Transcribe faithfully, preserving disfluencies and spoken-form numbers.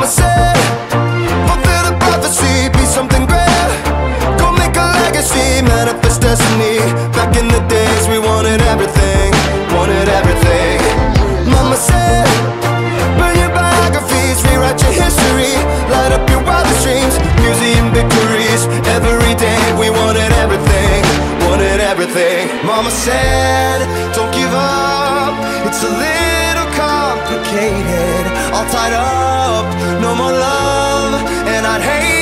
Mama said, fulfill the prophecy, be something great, go make a legacy, manifest destiny. Back in the days we wanted everything, wanted everything. Mama said, burn your biographies, rewrite your history, light up your wildest dreams, museum victories. Every day we wanted everything, wanted everything. Mama said, don't give up, it's a little complicated, all tied up, no more love, and I'd hate